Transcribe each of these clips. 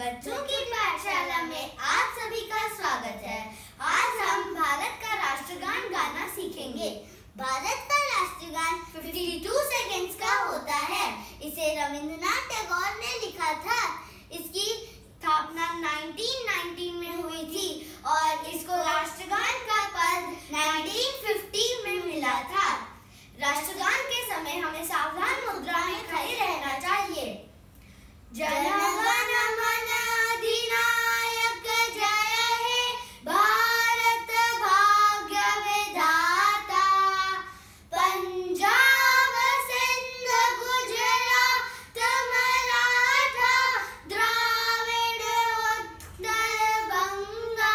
बच्चों की पाठशाला में आप सभी का स्वागत है। आज हम भारत का राष्ट्रगान गाना सीखेंगे। भारत का राष्ट्रगान 52 सेकंड्स का होता है। इसे रविंद्रनाथ टैगोर ने लिखा था। इसकी स्थापना 1919 में हुई थी और इसको राष्ट्रगान का पद 1950 में मिला था। राष्ट्रगान के समय हमें सावधान मुद्रा में खड़े रहना चाहिए। जय गण मन अधिनायक जय हे भारत भाग्य विधाता, पंजाब सिंध गुजरात मराठा द्राविड़ उत्कल बंगा,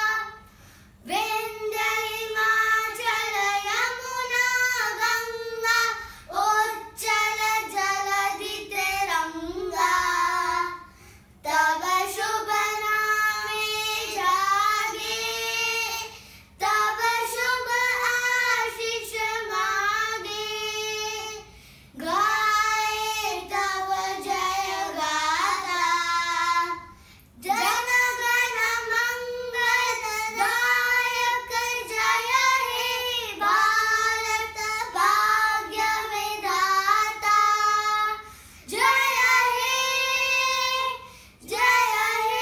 विंध्य हिमाचल यमुना गंगा उच्चल जलधि तिरंगा, तब शुभ नामे जागे, तब शुभ आशीष मांगे, गाए तब जय गाथा, जन गण मंगल दायक जय हे भारत भाग्य विधाता, जय हे जय हे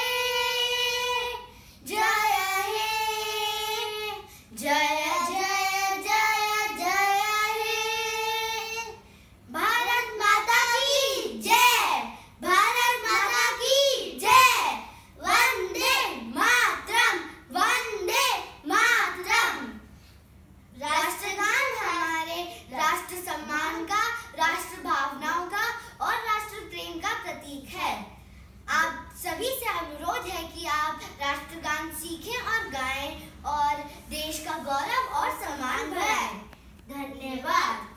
जय हे जय जय जय जय हे। भारत माता की जय, भारत माता की जय। वंदे मातरम, वंदे मातरम। राष्ट्रगान हमारे राष्ट्र सम्मान का, राष्ट्र भावनाओं का और राष्ट्र प्रेम का प्रतीक है। आप सभी से अनुरोध है कि आप राष्ट्रगान सीखें और गाएं और देश का गौरव और सम्मान बढ़ाएं। धन्यवाद।